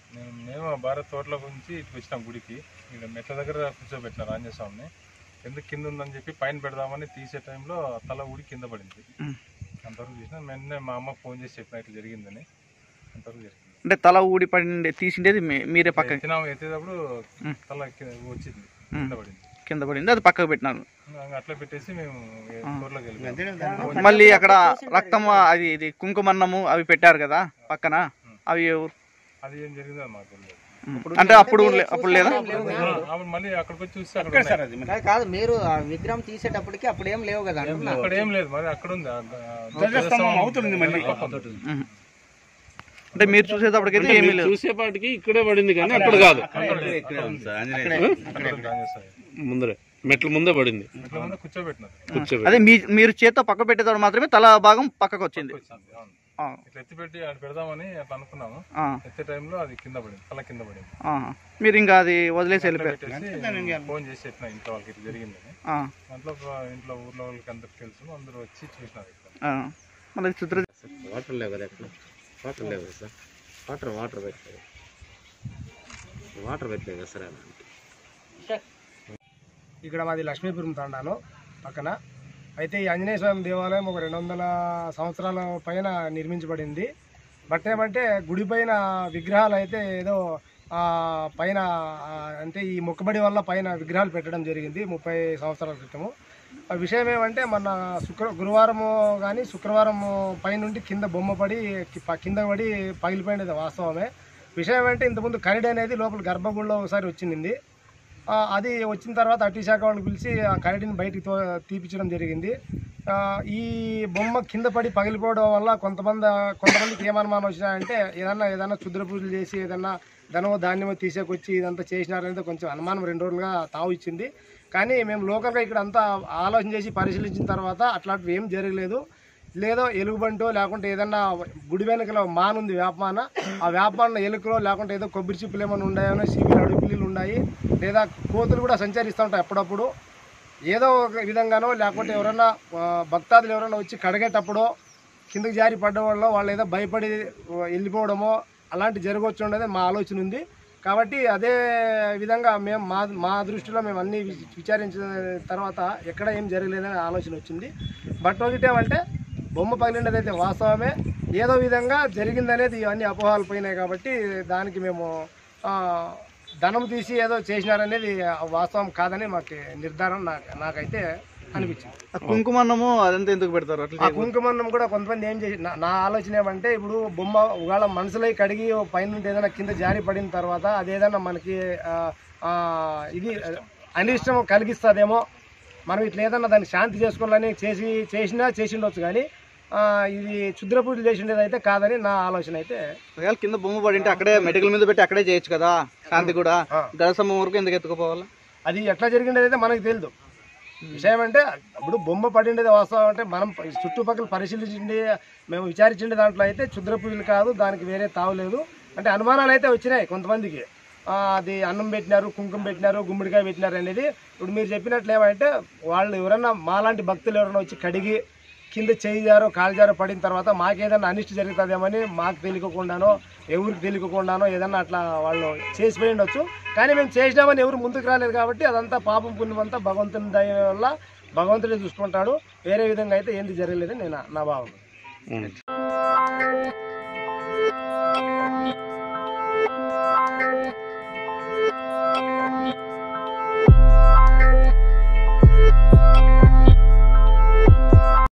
మేము భారత్ తోటల గురించి ఇటు వచ్చినాం గుడికి. ఇక్కడ మెట్ల దగ్గర కూర్చోబెట్టినారు ఆంజనేయ స్వామిని. ఎందుకు కింద ఉందని చెప్పి పైన పెడదామని తీసే టైంలో తల ఊడి కింద పడింది. అంతవరకు చూసినా వెంటనే మా అమ్మ ఫోన్ చేసి చెప్పిన ఇట్లా జరిగిందని. అంతవరకు జరిగింది. అంటే తల ఊడి పడి తీసిండేది మీరే పక్క ఎత్తేటప్పుడు తల వచ్చింది, కింద పడింది, అది పక్కకు పెట్టినారు. అట్లా పెట్టేసి మేము తోటలోకి వెళ్ళిపోయాం. మళ్ళీ అక్కడ రక్తం అది ఇది కుంకుమన్నము అవి పెట్టారు కదా పక్కన, అవి అది ఏం జరిగిందో మాకు తెలియదు. అంటే అప్పుడు లేదా మళ్ళీ అక్కడికి వచ్చి చూస్తే కాదు, మీరు విగ్రహం తీసేటప్పటికి అప్పుడు ఏం లేవు కదా? అక్కడ ఏం లేదు, మరి అక్కడ ఉంది అవుతుంది మళ్ళీ. అంటే మీరు చూసేటప్పటికైతే ఏమీ లేదు, చూసేపాటికి ఇక్కడే పడింది కానీ అప్పుడు కాదు, ముందరే మెట్ల ముందే పడింది. కూర్చోబెట్టినారు. అదే మీరు చేత్తో పక్క పెట్టేటప్పుడు మాత్రమే తల భాగం పక్కకు వచ్చింది. ఇట్లా ఎత్తిపెట్టి ఆడ పెడదామని అట్లా అనుకున్నాము. ఎత్తే టైంలో అది కింద పడింది, తల కింద పడింది. మీరు ఇంకా అది వదిలేసి వెళ్ళిపోయారు. ఫోన్ చేసి చెప్పిన ఇంట్లో వాళ్ళకి ఇట్లా జరిగిందని. దాంట్లో ఇంట్లో ఊర్లో వాళ్ళకి అందరికి తెలుసు, అందరూ వచ్చి చూసినారు. మళ్ళీ చిత్ర వాటర్ లేవు కదా, ఎక్కడ వాటర్ లేవు కదా సార్, వాటర్ పెట్టలేదు కదా సార్. ఇక్కడ మాది లక్ష్మీపురం తండాను పక్కన. అయితే ఈ ఆంజనేయ స్వామి దేవాలయం ఒక 200 సంవత్సరాల పైన నిర్మించబడింది. బట్ ఏమంటే గుడి పైన విగ్రహాలు అయితే ఏదో పైన అంటే ఈ మొక్కుబడి వల్ల పైన విగ్రహాలు పెట్టడం జరిగింది 30 సంవత్సరాల క్రితము. ఆ విషయం ఏమంటే మన గురువారము కానీ శుక్రవారం పైనుండి కింద బొమ్మ పడి కింద పడి పగిలిపోయినది వాస్తవమే. విషయం ఏమంటే ఇంతకుముందు కరడి అనేది లోపల గర్భగుడిలో ఒకసారి వచ్చింది. అది వచ్చిన తర్వాత అటవీ శాఖ వాళ్ళని పిలిచి ఆ కరడిని బయటికి తీపించడం జరిగింది. ఈ బొమ్మ కింద పడి పగిలిపోవడం వల్ల కొంతమందికి ఏమనుమానం వచ్చినాయంటే ఏదన్నా క్షుద్ర పూజలు చేసి ఏదన్నా ధనమో ధాన్యమో తీసేకొచ్చి ఇదంతా చేసినారనేది కొంచెం అనుమానం 2 రోజులుగా తావు ఇచ్చింది. కానీ మేము లోకల్గా ఇక్కడ అంతా ఆలోచన చేసి పరిశీలించిన తర్వాత అట్లాంటివి ఏం జరగలేదు. లేదో ఎలుగుబంటో లేకుంటే ఏదన్నా గుడి వెనకలో మానుంది వేపమాన, ఆ వేపమాన ఎలుకలో లేకుంటే ఏదో కొబ్బరి చిప్పులు ఏమైనా ఉన్నాయో, సీబీలు అడుగుపిల్లు ఉన్నాయి, లేదా కోతులు కూడా సంచరిస్తూ ఉంటాయి అప్పుడప్పుడు. ఏదో ఒక విధంగానో లేకుంటే ఎవరైనా భక్తాదులు ఎవరైనా వచ్చి కడిగేటప్పుడో కిందకి జారి పడ్డం వల్ల వాళ్ళు ఏదో భయపడి వెళ్ళిపోవడమో అలాంటి జరగవచ్చు ఉండేది మా ఆలోచన ఉంది. కాబట్టి అదే విధంగా మేము మా దృష్టిలో మేము అన్నీ విచారించిన తర్వాత ఎక్కడ ఏం జరగలేదనే ఆలోచన వచ్చింది. బట్ ఒకటేమంటే బొమ్మ పగిలినదైతే వాస్తవమే, ఏదో విధంగా జరిగిందనేది ఇవన్నీ అపోహాలు పోయినాయి. కాబట్టి దానికి మేము ధనం తీసి ఏదో చేసినారనేది వాస్తవం కాదని మాకు నిర్ధారణ నాకైతే అనిపించింది. కుంకుమన్నము అదంతా ఎందుకు పెడతారు? ఆ కుంకుమన్నం కూడా కొంతమంది ఏం చేసి నా ఆలోచన ఏమంటే ఇప్పుడు బొమ్మ ఒకవేళ మనసులై కడిగి పైన ఏదైనా కింద జారి పడిన తర్వాత అదేదైనా మనకి ఇది అనిష్టం కలిగిస్తుందేమో, మనం ఇట్లా ఏదన్నా దాన్ని శాంతి చేసుకోవాలని చేసిండొచ్చు. కానీ ఇది క్షుద్ర పూజలు చేసిండేది అయితే కాదని నా ఆలోచన. అయితే కింద బొమ్మ పడింటే అక్కడే మెడికల్ మీద పెట్టి అక్కడే చేయొచ్చు కదా, శాంతి కూడా. గడసమ్మ వరకు ఎందుకు ఎత్తుకుపోవాలి? అది ఎట్లా జరిగిండేది అయితే మనకు తెలియదు. విషయం అంటే ఇప్పుడు బొమ్మ పడిండేది వాస్తవం అంటే మనం చుట్టుపక్కల పరిశీలించింది మేము విచారించిండే దాంట్లో అయితే క్షుద్ర పూజలు కాదు, దానికి వేరే తావులేదు. అంటే అనుమానాలు అయితే వచ్చినాయి కొంతమందికి. అది అన్నం పెట్టినారు, కుంకుమ పెట్టినారు, గుమ్మడికాయ పెట్టినారు అనేది. ఇప్పుడు మీరు చెప్పినట్లు ఏమంటే వాళ్ళు ఎవరన్నా మాలాంటి భక్తులు ఎవరైనా వచ్చి కడిగి కింద చేయిజారో కాలుజారో పడిన తర్వాత మాకేదన్నా అనిష్ట జరుగుతుందేమని మాకు తెలియకుండానో ఎవరికి తెలియకుండానో ఏదన్నా అట్లా వాళ్ళు చేసిపోయి ఉండొచ్చు. కానీ మేము చేసినామని ఎవరు ముందుకు రాలేదు కాబట్టి అదంతా పాపం పుణ్యం అంతా భగవంతుని దయ వల్ల భగవంతుడే చూసుకుంటాడు. వేరే విధంగా అయితే ఏంది జరగలేదని నా భావన.